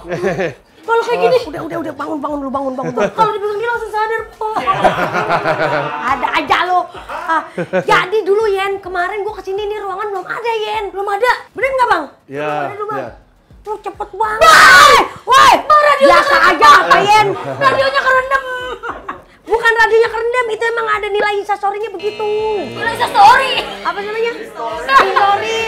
Kalau kayak gini. Udah bangun lu bangun. Kalau dibilang dia langsung sadar, Po. Ada aja lo. Jadi dulu Yen, kemarin gua kesini nih ruangan belum ada Yen. Belum ada. Bener nggak Bang? Iya. Belum ada dulu, Bang. Lu cepet banget. Woi, biasa aja apa Yen? Radionya kerendam. Bukan radionya kerendam, itu emang ada nilai instastory-nya begitu. Nilai story. Apa namanya? Story.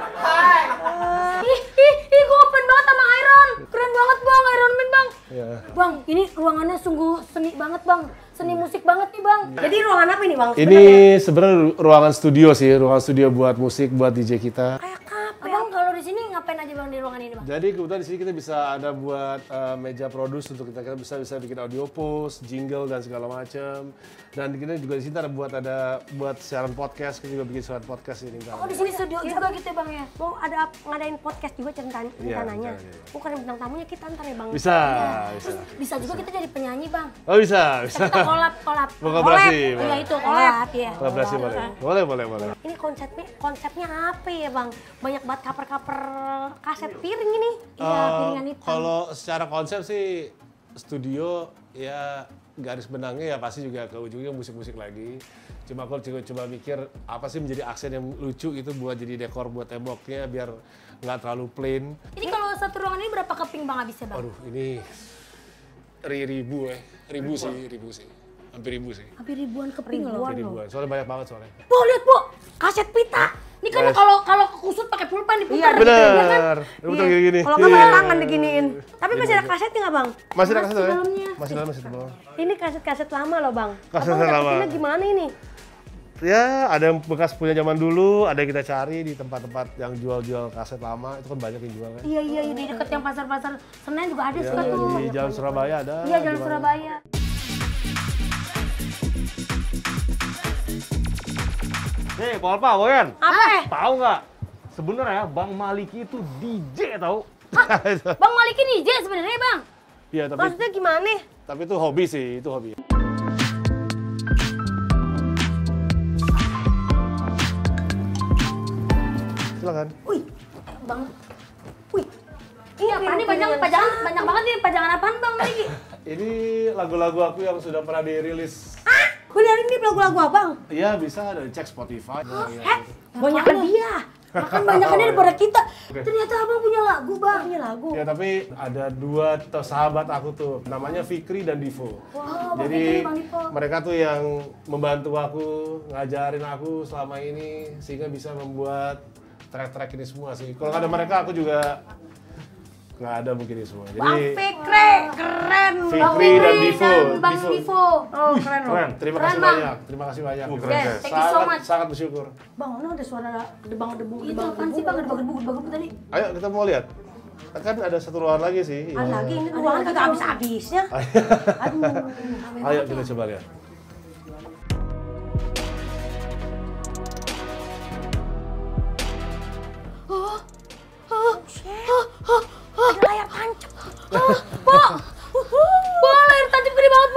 Ih, gue open banget sama Iron. Keren banget Bang, Iron Man Bang. Iya. Bang, ini ruangannya sungguh seni banget Bang. Seni musik banget nih Bang. Jadi ruangan apa ini Bang? Ini sebenarnya ruangan studio sih, ruangan studio buat musik, buat DJ kita. Kayak kafe. Abang kalau di sini ngapain aja Bang di ruangan ini Bang? Jadi kebetulan di sini kita bisa ada buat meja produce untuk kita bisa bikin audio post, jingle dan segala macam. Dan kita juga di sini ada buat siaran podcast, kita juga bikin siaran podcast ini. Oh di sini studio juga gitu ya Bang ya? Mau ada ngadain podcast juga rencananya. rencananya. Bukan bintang tamunya kita ntar ya Bang. Bisa. Terus bisa juga kita jadi penyanyi Bang. Oh bisa. Kita kolab. Kolaborasi. Iya itu Collab ya. Kolaborasi boleh. Boleh. Ini konsepnya apa ya Bang? Banyak banget cover kaset piring ini. Iya, piringan hitam. Kalau secara konsep sih studio ya garis benangnya ya pasti juga ke ujungnya musik-musik lagi. Cuma aku coba mikir apa sih menjadi aksen yang lucu itu buat jadi dekor buat temboknya biar nggak terlalu plain. Ini kalau satu ruangan ini berapa keping Bang habisnya Bang? Aduh ini ribu sih. Hampir ribu sih. Hampir ribuan keping loh. Ribuan. Soalnya banyak banget soalnya. Po, lihat Po, kaset pita. Ini kan kalau kusut pakai pulpen diputar. Bener. Betul gini. Kalau nggak pakai tangan diginiin. Tapi masih ada kasetnya nggak Bang? Masih ada kaset ya? dalamnya. Masih dalam masih tebal. Ini kaset lama loh Bang. Kaset Abang lama. dapetinnya gimana ini? Ya, ada yang bekas punya zaman dulu, ada yang kita cari di tempat-tempat yang jual-jual kaset lama, itu kan banyak yang jual kan. Iya di dekat yang pasar-pasar Senen juga ada Ya, suka tuh. di Jalan Surabaya ada. Iya Jalan di mana. Surabaya. Nih, Polpa, Boyan. Apa? Tahu nggak? Sebenarnya Bang Maliki itu DJ tahu. Bang Maliki DJ sebenarnya Bang. Iya, tapi Maksudnya gimana? itu hobi sih, itu hobi. Silakan. Wih, Bang. wih. Ini apa nih banyak banget nih pajangan apaan Bang Maliki? Ini lagu-lagu aku yang sudah pernah dirilis. Bener ini lagu-lagu Abang? Iya, bisa ada cek Spotify. Banyak dia. Makan banyakannya daripada kita. Ternyata Abang punya lagu Bang. Punya lagu. Ya, tapi ada dua sahabat aku tuh, namanya Fikri dan Divo. Wow, Bang Jadi Fikri, Bang Divo. mereka tuh yang membantu aku, ngajarin aku selama ini sehingga bisa membuat track-track ini semua sih. Kalau nggak ada mereka aku juga nggak ada mungkin ini semua. Bang Jadi Fikri, keren. Fikri dan Divo. Bang Divo. Oh, keren loh. Keren. Terima Keren, kasih Bang. banyak. Terima kasih banyak. Keren, guys. Thank you so much. Sangat bersyukur. Bang, mana ada suara debang-debu. Itu apaan sih Bang? Ada bagus tadi. Ayo kita mau lihat. Kan ada satu ruangan lagi sih. Ada lagi ini ruangan kita habis-habisnya. Aduh. Ayo kita coba lihat. Ada layar tancap. Po, layar tancap gede banget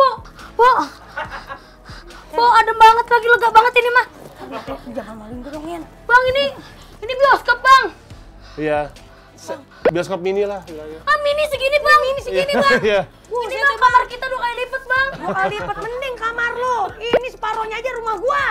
Po, adem banget lagi, lega banget ini mah. Jangan maling dong, Yen. Bang ini bioskop Bang. Iya. Bioskop mini lah. bilangnya. Ah mini segini Bang, Bang. Iya. Ini Bang kamar kita 2 kali lipat Bang. 2 kali lipat mending kamar lo. Ini separohnya aja rumah gua.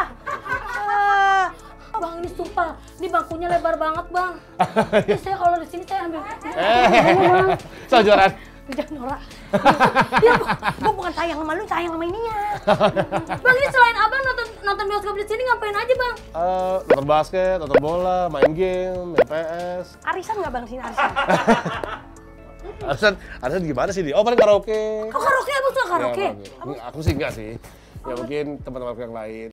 Bang ini sumpah, ini bangkunya lebar banget Bang. Ini saya kalau di sini saya ambil. Sojoran. Jangan norak. Ya, gua bukan sayang sama lu, sayang sama ininya. Bang ini selain Abang nonton bioskop di sini ngapain aja Bang? Nonton basket, nonton bola, main game, main PS. Arisan nggak Bang sini arisan? Arisan gimana sih? Oh paling karaoke. Oh karaoke Abang suka karaoke? Ya, aku sih enggak sih. Ya mungkin teman-teman yang lain.